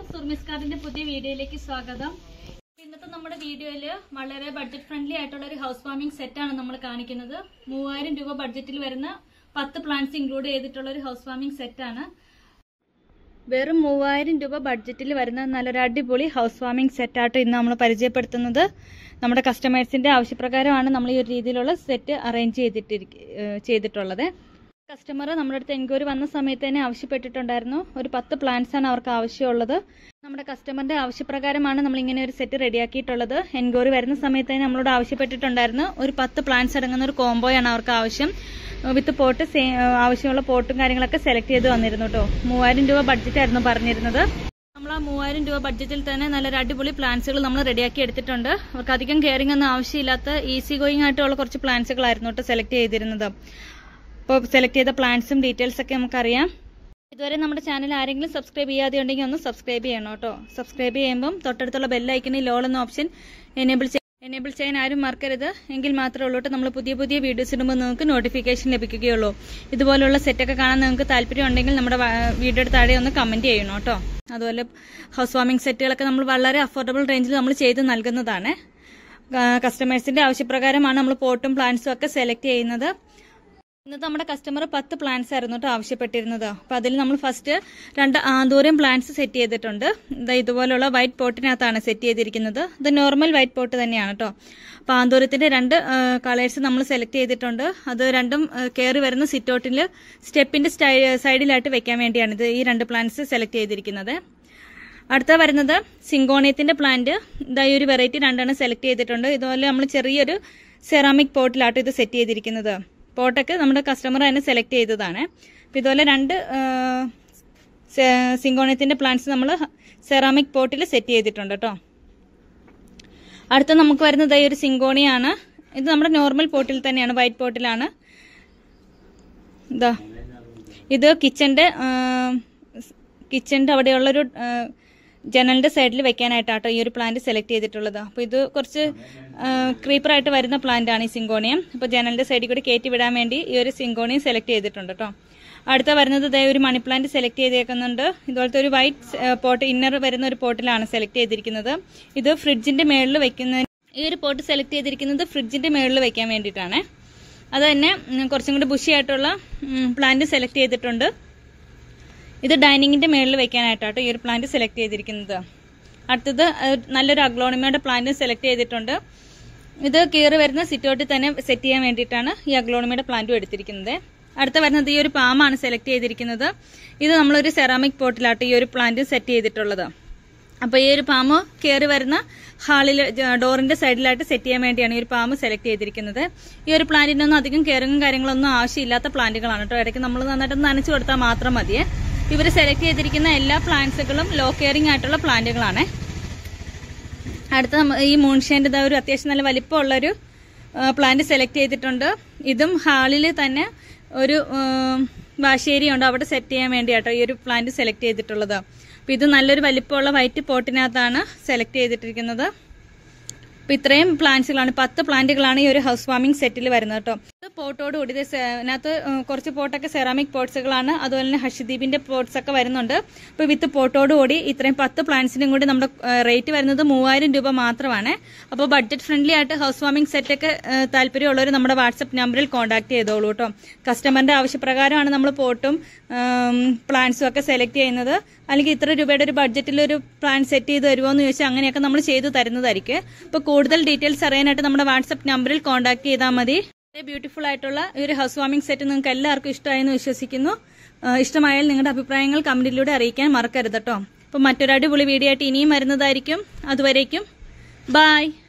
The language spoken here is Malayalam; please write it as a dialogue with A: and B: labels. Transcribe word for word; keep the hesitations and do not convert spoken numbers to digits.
A: എല്ലാവർക്കും സുർമിസ് കാർഡിന്റെ പുതിയ വീഡിയോയിലേക്ക് സ്വാഗതം. ഇന്നത്തെ നമ്മുടെ വീഡിയോയിൽ വളരെ ബഡ്ജറ്റ് ഫ്രണ്ട്ലി ആയിട്ടുള്ള ഒരു ഹൗസ് വാമിംഗ് സെറ്റാണ് നമ്മൾ കാണിക്കുന്നത്. മൂവായിരം രൂപ ബഡ്ജറ്റിൽ വരുന്ന പത്ത് പ്ലാന്റ്സ് ഇൻക്ലൂഡ് ചെയ്തിട്ടുള്ള ഒരു ഹൗസ് വാമിംഗ് സെറ്റാണ്. വെറും മൂവായിരം രൂപ ബഡ്ജറ്റിൽ വരുന്ന നല്ലൊരു അടിപൊളി ഹൗസ് വാമിംഗ് സെറ്റായിട്ട് ഇന്ന് നമ്മൾ പരിചയപ്പെടുത്തുന്നത്. നമ്മുടെ കസ്റ്റമേഴ്സിന്റെ ആവശ്യപ്രകാരമാണ് നമ്മൾ ഈ ഒരു രീതിയിലുള്ള സെറ്റ് അറേഞ്ച് ചെയ്തിട്ട് ചെയ്തിട്ടുള്ളത്. കസ്റ്റമർ നമ്മുടെ അടുത്ത് എൻക്വയറി വന്ന സമയത്ത് തന്നെ ആവശ്യപ്പെട്ടിട്ടുണ്ടായിരുന്നു. ഒരു പത്ത് പ്ലാന്റ്സ് ആണ് അവർക്ക് ആവശ്യമുള്ളത്. നമ്മുടെ കസ്റ്റമറിന്റെ ആവശ്യപ്രകാരമാണ് നമ്മൾ ഇങ്ങനെ ഒരു സെറ്റ് റെഡിയാക്കിയിട്ടുള്ളത്. എൻക്വയറി വരുന്ന സമയത്ത് തന്നെ നമ്മളോട് ആവശ്യപ്പെട്ടിട്ടുണ്ടായിരുന്നു. ഒരു പത്ത് പ്ലാന്റ്സ് അടങ്ങുന്ന ഒരു കോംബോയാണ് അവർക്ക് ആവശ്യം. വിത്ത് പോട്ട് ആവശ്യമുള്ള പോട്ടും കാര്യങ്ങളൊക്കെ സെലക്ട് ചെയ്ത് വന്നിരുന്നു കേട്ടോ. മൂവായിരം രൂപ ബഡ്ജറ്റ് ആയിരുന്നു പറഞ്ഞിരുന്നത്. നമ്മൾ ആ മൂവായിരം രൂപ ബഡ്ജറ്റിൽ തന്നെ നല്ലൊരു അടിപൊളി പ്ലാന്റ്സുകൾ നമ്മൾ റെഡിയാക്കി എടുത്തിട്ടുണ്ട്. അവർക്ക് അധികം കെയറിംഗ് ഒന്നും ആവശ്യമില്ലാത്ത ഈസി ഗോയിങ് ആയിട്ടുള്ള കുറച്ച് പ്ലാന്റ്സുകളായിരുന്നു കേട്ടോ സെലക്ട് ചെയ്തിരുന്നത്. അപ്പോൾ സെലക്ട് ചെയ്ത പ്ലാന്റ്സും ഡീറ്റെയിൽസ് ഒക്കെ നമുക്കറിയാം. ഇതുവരെ നമ്മുടെ ചാനൽ ആരെങ്കിലും സബ്സ്ക്രൈബ് ചെയ്യാതെ ഉണ്ടെങ്കിൽ ഒന്ന് സബ്സ്ക്രൈബ് ചെയ്യണം കേട്ടോ. സബ്സ്ക്രൈബ് ചെയ്യുമ്പം തൊട്ടടുത്തുള്ള ബെല്ലൈക്കണിൽ ഓൾ എന്ന ഓപ്ഷൻ എനേബിൾ എനേബിൾ ചെയ്യാൻ ആരും മറക്കരുത്. എങ്കിൽ മാത്രമേ ഉള്ളൂ നമ്മൾ പുതിയ പുതിയ വീഡിയോസ് ഇടുമ്പോൾ നിങ്ങൾക്ക് നോട്ടിഫിക്കേഷൻ ലഭിക്കുകയുള്ളൂ. ഇതുപോലുള്ള സെറ്റൊക്കെ കാണാൻ നിങ്ങൾക്ക് താല്പര്യം ഉണ്ടെങ്കിൽ നമ്മുടെ വീഡിയോയുടെ താഴെ ഒന്ന് കമന്റ് ചെയ്യണം കേട്ടോ. അതുപോലെ ഹൗസ് വാമിംഗ് സെറ്റുകളൊക്കെ നമ്മൾ വളരെ അഫോർഡബിൾ റേഞ്ചിൽ നമ്മൾ ചെയ്ത് നൽകുന്നതാണ്. കസ്റ്റമേഴ്സിന്റെ ആവശ്യപ്രകാരമാണ് നമ്മൾ പോട്ടും പ്ലാന്റ്സും ഒക്കെ സെലക്ട് ചെയ്യുന്നത്. ഇന്നത്തെ നമ്മുടെ കസ്റ്റമർ പത്ത് പ്ലാന്റ്സ് ആയിരുന്നു കേട്ടോ ആവശ്യപ്പെട്ടിരുന്നത്. അപ്പൊ അതിൽ നമ്മൾ ഫസ്റ്റ് രണ്ട് ആന്തൂറിയം പ്ലാന്റ്സ് സെറ്റ് ചെയ്തിട്ടുണ്ട്. ഇതുപോലുള്ള വൈറ്റ് പോട്ടിനകത്താണ് സെറ്റ് ചെയ്തിരിക്കുന്നത്. ഇത് നോർമൽ വൈറ്റ് പോട്ട് തന്നെയാണ് കേട്ടോ. അപ്പൊ ആന്തൂര്യത്തിന്റെ രണ്ട് കളേഴ്സ് നമ്മൾ സെലക്ട് ചെയ്തിട്ടുണ്ട്. അത് രണ്ടും കയറി വരുന്ന സിറ്റൗട്ടിൽ സ്റ്റെപ്പിന്റെ സൈഡിലായിട്ട് വെക്കാൻ വേണ്ടിയാണ് ഇത് ഈ രണ്ട് പ്ലാന്റ്സ് സെലക്ട് ചെയ്തിരിക്കുന്നത്. അടുത്ത വരുന്നത് സിങ്കോണിയത്തിന്റെ പ്ലാന്റ്. ഇതായി ഒരു വെറൈറ്റി രണ്ടെണ്ണം സെലക്ട് ചെയ്തിട്ടുണ്ട്. ഇതുപോലെ നമ്മൾ ചെറിയൊരു സെറാമിക് പോട്ടിലാട്ടോ ഇത് സെറ്റ് ചെയ്തിരിക്കുന്നത്. പോട്ടൊക്കെ നമ്മുടെ കസ്റ്റമർ തന്നെ സെലക്ട് ചെയ്തതാണ്. അപ്പം ഇതുപോലെ രണ്ട് സിങ്കോണിയത്തിന്റെ പ്ലാന്റ്സ് നമ്മൾ സെറാമിക് പോട്ടിൽ സെറ്റ് ചെയ്തിട്ടുണ്ട് കേട്ടോ. അടുത്ത നമുക്ക് വരുന്നത് ഈ ഒരു സിങ്കോണിയാണ്. ഇത് നമ്മുടെ നോർമൽ പോട്ടിൽ തന്നെയാണ്, വൈറ്റ് പോട്ടിലാണ്. ഇതാ ഇത് കിച്ചന്റെ കിച്ചന്റെ അവിടെയുള്ളൊരു ജനലിന്റെ സൈഡിൽ വെക്കാനായിട്ടാട്ടോ ഈ ഒരു പ്ലാന്റ് സെലക്ട് ചെയ്തിട്ടുള്ളത്. അപ്പോൾ ഇത് കുറച്ച് ക്രീപ്പറായിട്ട് വരുന്ന പ്ലാന്റ് ആണ് ഈ സിങ്കോണിയം. അപ്പോൾ ജനലിന്റെ സൈഡിൽ കൂടി കയറ്റി വിടാൻ വേണ്ടി ഈ ഒരു സിങ്കോണിയം സെലക്ട് ചെയ്തിട്ടുണ്ട് കേട്ടോ. അടുത്ത വരുന്നത് ഇതേ ഒരു മണി പ്ലാന്റ് സെലക്ട് ചെയ്തേക്കുന്നുണ്ട്. ഇതുപോലത്തെ ഒരു വൈറ്റ് പോട്ട് ഇന്നർ വരുന്ന ഒരു പോട്ടിലാണ് സെലക്ട് ചെയ്തിരിക്കുന്നത്. ഇത് ഫ്രിഡ്ജിന്റെ മേളിൽ വെക്കുന്ന ഈ ഒരു പോട്ട് സെലക്ട് ചെയ്തിരിക്കുന്നത് ഫ്രിഡ്ജിന്റെ മേളിൽ വെക്കാൻ വേണ്ടിയിട്ടാണ്. അത് തന്നെ കുറച്ചും കൂടി ബുഷി ആയിട്ടുള്ള പ്ലാന്റ് സെലക്ട് ചെയ്തിട്ടുണ്ട്. ഇത് ഡൈനിങ്ങിന്റെ മേളിൽ വെക്കാനായിട്ടാട്ടോ ഈ ഒരു പ്ലാന്റ് സെലക്ട് ചെയ്തിരിക്കുന്നത്. അടുത്തത് നല്ലൊരു അഗ്ലോണിമയുടെ പ്ലാന്റ് സെലക്ട് ചെയ്തിട്ടുണ്ട്. ഇത് കയറി വരുന്ന സിറ്റൗട്ടിൽ തന്നെ സെറ്റ് ചെയ്യാൻ വേണ്ടിയിട്ടാണ് ഈ അഗ്ലോണിമയുടെ പ്ലാന്റും എടുത്തിരിക്കുന്നത്. അടുത്ത വരുന്നത് ഈ ഒരു പാമാണ് സെലക്ട് ചെയ്തിരിക്കുന്നത്. ഇത് നമ്മളൊരു സെറാമിക് പോട്ടിലാട്ടോ ഈ ഒരു പ്ലാന്റ് സെറ്റ് ചെയ്തിട്ടുള്ളത്. അപ്പൊ ഈ ഒരു പാമ്പ് കയറി വരുന്ന ഹാളിൽ ഡോറിന്റെ സൈഡിലായിട്ട് സെറ്റ് ചെയ്യാൻ വേണ്ടിയാണ് ഈ ഒരു പാമ്പ് സെലക്ട് ചെയ്തിരിക്കുന്നത്. ഈ ഒരു പ്ലാന്റിനൊന്നും അധികം കെയറിങ്ങും കാര്യങ്ങളൊന്നും ആവശ്യമില്ലാത്ത പ്ലാന്റുകളാണ് കേട്ടോ. ഇടയ്ക്ക് നമ്മൾ നന്നായിട്ട് നനച്ചു കൊടുത്താൽ മാത്രം മതിയേ. ഇവർ സെലക്ട് ചെയ്തിരിക്കുന്ന എല്ലാ പ്ലാന്റ്സുകളും ലോ കെയറിംഗ് ആയിട്ടുള്ള പ്ലാന്റുകളാണ്. അടുത്ത ഈ മൂൺഷേന്റെ ഒരു അത്യാവശ്യം നല്ല വലിപ്പമുള്ളൊരു പ്ലാന്റ് സെലക്ട് ചെയ്തിട്ടുണ്ട്. ഇതും ഹാളിൽ തന്നെ ഒരു വാഷ് ഏരിയ ഉണ്ട്, അവിടെ സെറ്റ് ചെയ്യാൻ വേണ്ടിയാട്ടോ ഈ ഒരു പ്ലാന്റ് സെലക്ട് ചെയ്തിട്ടുള്ളത്. അപ്പൊ ഇത് നല്ലൊരു വലിപ്പമുള്ള വൈറ്റ് പോട്ടിനകത്താണ് സെലക്ട് ചെയ്തിട്ടിരിക്കുന്നത്. അപ്പൊ ഇത്രയും പ്ലാന്റ്സുകളാണ്, പത്ത് പ്ലാന്റുകളാണ് ഈ ഒരു ഹൗസ് വാമിംഗ് സെറ്റിൽ വരുന്നത് കേട്ടോ. പോട്ടോട് കൂടി ഇതിനകത്ത് കുറച്ച് പോട്ടൊക്കെ സെറാമിക് പോട്ട്സുകളാണ്. അതുപോലെ തന്നെ ഹർഷദ്വീപിന്റെ പോട്ട്സ് ഒക്കെ വരുന്നുണ്ട്. അപ്പൊ വിത്ത് പോട്ടോട് കൂടി ഇത്രയും പത്ത് പ്ലാന്റ്സിനും കൂടി നമ്മുടെ റേറ്റ് വരുന്നത് മൂവായിരം രൂപ മാത്രമാണ്. അപ്പോൾ ബഡ്ജറ്റ് ഫ്രണ്ട്ലി ആയിട്ട് ഹൗസ് വാമിംഗ് സെറ്റ് ഒക്കെ താല്പര്യമുള്ളവർ നമ്മുടെ വാട്സ്ആപ്പ് നമ്പറിൽ കോൺടാക്ട് ചെയ്തോളൂ കേട്ടോ. കസ്റ്റമറിന്റെ ആവശ്യപ്രകാരമാണ് നമ്മൾ പോട്ടും പ്ലാന്റ്സും ഒക്കെ സെലക്ട് ചെയ്യുന്നത്. അല്ലെങ്കിൽ ഇത്ര രൂപയുടെ ഒരു ബഡ്ജറ്റിൽ ഒരു പ്ലാൻ സെറ്റ് ചെയ്ത് തരുമോ എന്ന് ചോദിച്ചാൽ അങ്ങനെയൊക്കെ നമ്മൾ ചെയ്തു തരുന്നതായിരിക്കും. അപ്പോൾ കൂടുതൽ ഡീറ്റെയിൽസ് അറിയാനായിട്ട് നമ്മുടെ വാട്സ്ആപ്പ് നമ്പറിൽ കോൺടാക്ട് ചെയ്താൽ മതി. ബ്യൂട്ടിഫുൾ ആയിട്ടുള്ള ഈ ഒരു ഹൗസ് വാമിംഗ് സെറ്റ് നിങ്ങൾക്ക് എല്ലാവർക്കും ഇഷ്ടമായെന്ന് വിശ്വസിക്കുന്നു. ഇഷ്ടമായാൽ നിങ്ങളുടെ അഭിപ്രായങ്ങൾ കമന്റിലൂടെ അറിയിക്കാൻ മറക്കരുത് കേട്ടോ. അപ്പോൾ മറ്റൊരു അടിപൊളി വീഡിയോ ആയിട്ട് ഇനിയും വരുന്നതായിരിക്കും. അതുവരേക്കും ബൈ.